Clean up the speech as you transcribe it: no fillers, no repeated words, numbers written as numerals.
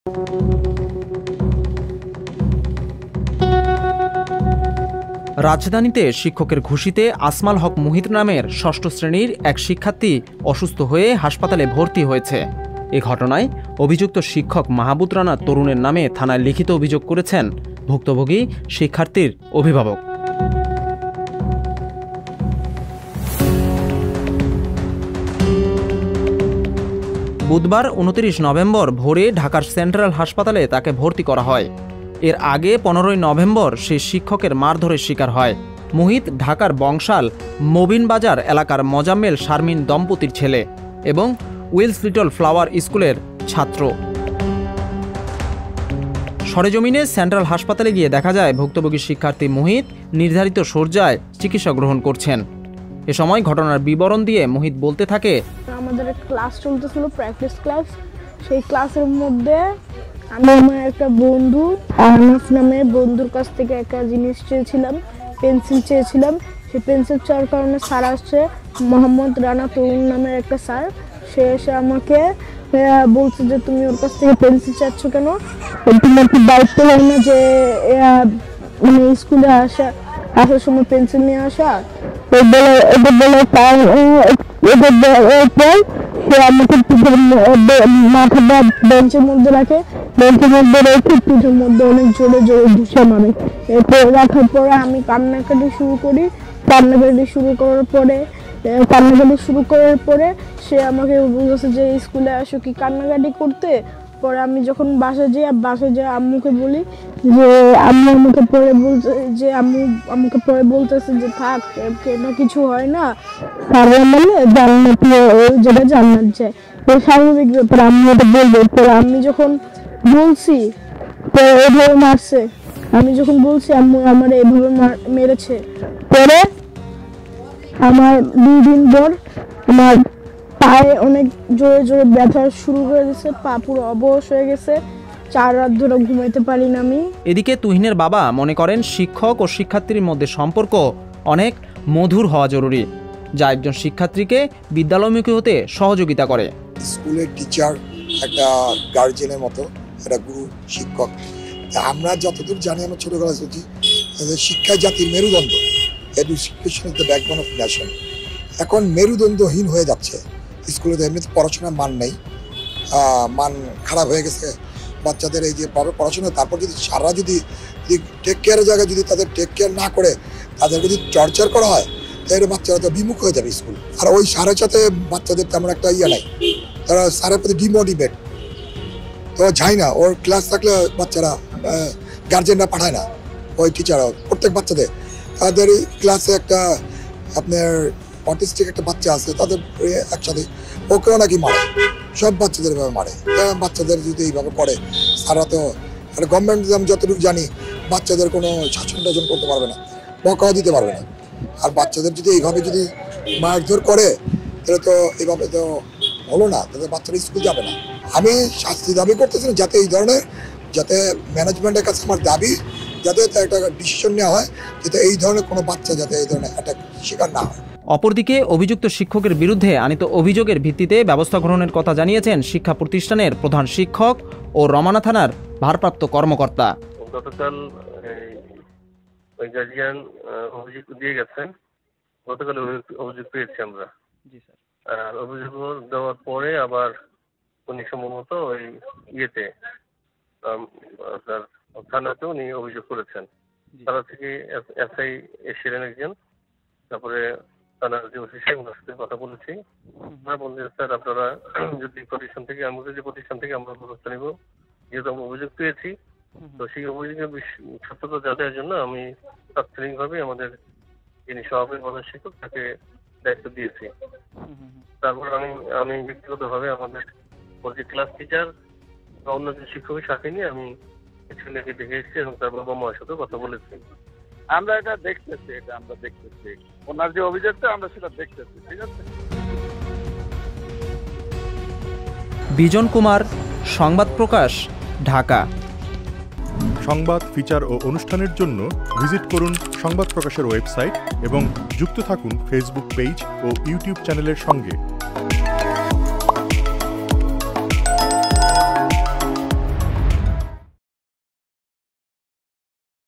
রাজধানীতে শিক্ষকের ঘুষিতে আসমাল হক মুহিত নামের ষষ্ঠ শ্রেণীর এক শিক্ষার্থী অসুস্থ হয়ে হাসপাতালে ভর্তি হয়েছে। এ ঘটনায় অভিযুক্ত শিক্ষক মাহবুব রানা তরুণের নামে থানায় লিখিত অভিযোগ করেছেন ভুক্তভোগী শিক্ষার্থীর অভিভাবক। বুধবার ২৯ নভেম্বর ভোরে ঢাকার সেন্ট্রাল হাসপাতালে তাকে ভর্তি করা হয়। এর আগে ১৫ নভেম্বর সেই শিক্ষকের মারধরের শিকার হয়। মুহিত ঢাকার বংশাল মবিনবাজার এলাকার মোজাম্মেল শারমিন দম্পতির ছেলে এবং উইলস লিটল ফ্লাওয়ার স্কুলের ছাত্র। সরেজমিনে সেন্ট্রাল হাসপাতালে গিয়ে দেখা যায় ভুক্তভোগী শিক্ষার্থী মুহিত নির্ধারিত শয্যায় চিকিৎসা গ্রহণ করছেন। এ সময় ঘটনার বিবরণ দিয়ে মুহিত বলতে থাকে, আমাদের ক্লাস চলতেছিল, প্র্যাকটিস ক্লাস। সেই ক্লাসের মধ্যে আমি আমার একটা বন্ধু আহনাফ নামের বন্ধুর কাছ থেকে একটা জিনিস চেয়েছিলাম, পেন্সিল চেয়েছিলাম। সেই পেন্সিল চাওয়ার কারণে স্যার আসছে, মোহাম্মদ রানা তরুণ নামের একটা স্যার। সে এসে আমাকে বলছে যে তুমি ওর কাছ থেকে পেন্সিল চাচ্ছ কেন, তোমার কি দায়িত্ব হয় না যে স্কুলে আসার সময় পেন্সিল নিয়ে আসা? সে আমাকে মাথাটা বেঞ্চের মধ্যে রাখে, বেঞ্চের মধ্যে রেখে পিঠের মধ্যে অনেক জোরে জোরে ঘুষে মারে। এরপর রাখার পরে আমি কান্নাকাটি শুরু করি। কান্নাকাটি শুরু করার পরে সে আমাকে বলছে যে স্কুলে আসো কি কান্নাকাটি করতে। পরে আমি যখন বাসায় যাই আম্মুকে বলি যে আম্মু আমাকে পরে বলতেছে যে থাক, এটা কিছু হয় না, জান্নাত যেটা জান্নাত যায়, তো স্বাভাবিক ব্যাপার, আমি এটা বলবো। পরে আমি যখন বলছি এভাবে মারছে, আমি যখন বলছি আম্মু আমার এভাবে মেরেছে, পরে আমার 2 দিন পর আমার পায়ে অনেক জোরে জোরে ব্যথা শুরু হয়ে গেছে, পা পুরো অবশ হয়ে গেছে, 4 রাত ধরে ঘুমাইতে পারি না আমি। এদিকে তুহিনের বাবা মনে করেন শিক্ষক ও শিক্ষার্থীর মধ্যে সম্পর্ক অনেক মধুর হওয়া জরুরি, যা একজন শিক্ষার্থীকে বিদ্যালয়মুখী হতে সহযোগিতা করে। স্কুলের টিচার একটা গার্জিয়ানের মতো, একটা গুরু শিক্ষক। আমরা যতদূর জানি, আমরা ছোটবেলা শুনছি শিক্ষা জাতির মেরুদণ্ড, education is the backbone of nation. এখন মেরুদণ্ডহীন হয়ে যাচ্ছে স্কুলে। এমনিতে পড়াশোনার মান নেই, মান খারাপ হয়ে গেছে বাচ্চাদের। এই যে পড়াশোনা, তারপর যদি সারা যদি টেক কেয়ারের জায়গায় যদি তাদের টেক কেয়ার না করে তাদের যদি টর্চার করা হয়, তাহলে বাচ্চারা তো বিমুখ হয়ে যাবে স্কুল। আর ওই স্যারের সাথে বাচ্চাদের তেমন একটা নাই, তারা স্যারের প্রতি ডিমোটিভেট, তো যায় না। ওর ক্লাস থাকলে বাচ্চারা গার্জেনরা পাঠায় না, ওই টিচাররা প্রত্যেক বাচ্চাদের তাদের ক্লাসে একটা আপনার অটিস্টিক একটা বাচ্চা আছে, তাদের একসাথে ওকেও নাকি মারে, সব বাচ্চাদের এভাবে মারে। বাচ্চাদের যদি এইভাবে করে, সারা তো গভর্নমেন্ট আমি যতটুকু জানি বাচ্চাদের কোনো শাসন টাসন করতে পারবে না, বকাও দিতে পারবে না। আর বাচ্চাদের যদি এইভাবে যদি মারধর করে, তাহলে তো এইভাবে তো হলো না, তাদের বাচ্চারা স্কুল যাবে না। আমি শাস্তি দাবি করতেছি না, যাতে এই ধরনের, যাতে ম্যানেজমেন্টের কাছে আমার দাবি, যাতে একটা ডিসিশন নেওয়া হয়, যাতে এই ধরনের কোনো বাচ্চা যাতে এই ধরনের অ্যাটাক শিকার না হয়। অপরদিকে অভিযুক্ত শিক্ষকের বিরুদ্ধে আনিত অভিযোগের ভিত্তিতে ব্যবস্থা গ্রহণের কথা জানিয়েছেন শিক্ষা প্রতিষ্ঠানের প্রধান শিক্ষক ও রমানা থানার ভারপ্রাপ্ত কর্মকর্তা। গতকাল ওই গার্জিয়ান অভিযোগ দিয়ে গেছেন, গতকাল অভিযোগ পেয়েছি আমরা। আর অভিযোগ দেওয়ার পরে আবার উনি সম্ভবত ওই থানাতে উনি অভিযোগ করেছেন। থানা থেকে এসআই এসেছিলেন একজন, তারপরে থানার যে ওসি সাহেব ওনার সাথে কথা বলেছি। ওনারা বললেন স্যার আপনারা যদি প্রতিষ্ঠান থেকে আমরা ব্যবস্থা নেব, যেহেতু আমরা অভিযোগ পেয়েছি, তো সেই অভিযোগের সত্যতা যাচাইয়ের জন্য আমি তাৎক্ষণিকভাবে আমাদের যিনি সভাপতি প্রধান শিক্ষক তাকে দায়িত্ব দিয়েছি। তারপর আমি ব্যক্তিগতভাবে আমাদের যে ক্লাস টিচার বা অন্য যে শিক্ষকের সাথে নিয়ে আমি ছেলেকে দেখে এসেছি এবং তার বাবা মায়ের সাথে কথা বলেছি। আমরা এটা দেখতেছি, ওনার যে অভিযোগটা আমরা সেটা দেখতেছি, ঠিক আছে। বিজন কুমার, সংবাদ প্রকাশ, ঢাকা। সংবাদ, ফিচার ও অনুষ্ঠানের জন্য ভিজিট করুন সংবাদ প্রকাশের ওয়েবসাইট এবং যুক্ত থাকুন ফেসবুক পেজ ও ইউটিউব চ্যানেলের সঙ্গে।